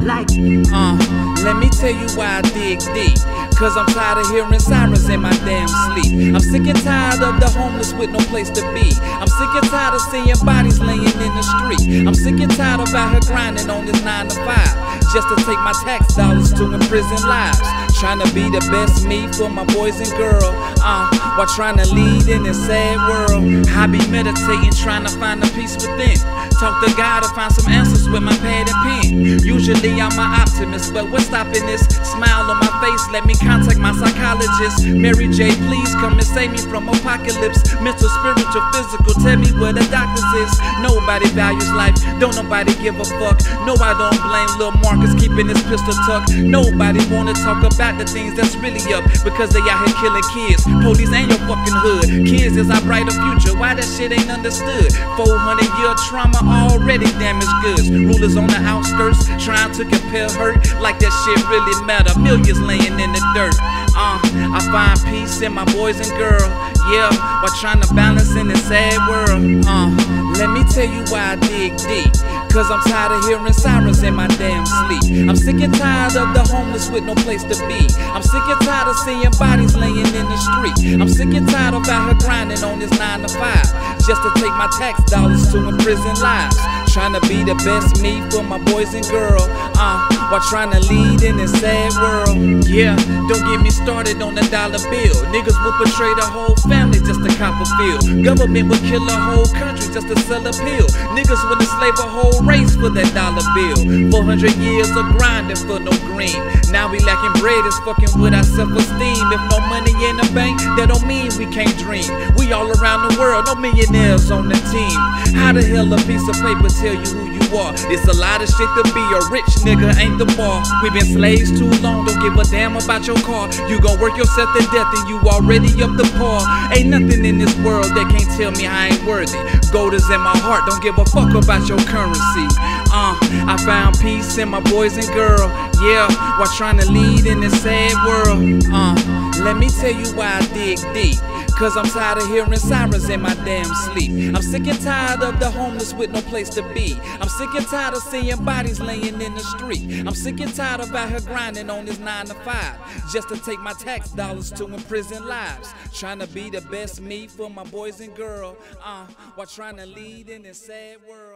like it. Let me tell you why I dig deep. Cause I'm tired of hearing sirens in my damn sleep. I'm sick and tired of the homeless with no place to be. I'm sick and tired of seeing bodies laying in the street. I'm sick and tired of out here grinding on this 9 to 5 just to take my tax dollars to imprison lives. Trying to be the best me for my boys and girls, while trying to lead in this sad world. I be meditating, trying to find the peace within. Talk to God to find some answers with my pad and pen. Usually I'm an optimist, but what's stopping this smile on my face? Let me contact my psychologist. Mary J, please come and save me from apocalypse. Mental, spiritual, physical, tell me where the doctors is. Nobody values life, don't nobody give a fuck. No, I don't blame Lil Marcus keeping his pistol tucked. Nobody wanna talk about the things that's really up, because they out here killing kids. Police ain't your fucking hood. Kids is our brighter future, why that shit ain't understood? 400-year trauma already damaged goods. Rulers on the outskirts trying to compare hurt like that shit really matter. Millions laying in the dirt. I find peace in my boys and girls, yeah, while trying to balance in this sad world. Let me tell you why I dig deep. Cause I'm tired of hearing sirens in my damn sleep. I'm sick and tired of the homeless with no place to be. I'm sick and tired of seeing bodies laying in the street. I'm sick and tired of out here grinding on this 9 to 5 just to take my tax dollars to imprison lives. Trying to be the best me for my boys and girls, while trying to lead in this sad world. Yeah, don't get me started on the dollar bill. Niggas will betray the whole family just to cop a feel. Government would kill a whole country just to sell a pill. Niggas would enslave a whole race for that dollar bill. 400 years of grinding for no green. Now we lacking bread, is fucking with our self-esteem. If no money in the bank, that don't mean we can't dream. We all around the world, no millionaires on the team. How the hell a piece of paper tell you who you are? It's a lot of shit to be a rich nigga, ain't the bar. We been slaves too long, don't give a damn about your car. You gon' work yourself to death and you already up the par. Ain't nothing in this world that can't tell me I ain't worthy. Gold is in my heart, don't give a fuck about your currency. I found peace in my boys and girls, yeah, while trying to lead in this sad world. Let me tell you why I dig deep. Cause I'm tired of hearing sirens in my damn sleep. I'm sick and tired of the homeless with no place to be. I'm sick and tired of seeing bodies laying in the street. I'm sick and tired of out here grinding on this 9 to 5 just to take my tax dollars to imprison lives. Trying to be the best me for my boys and girls, while trying to lead in this sad world.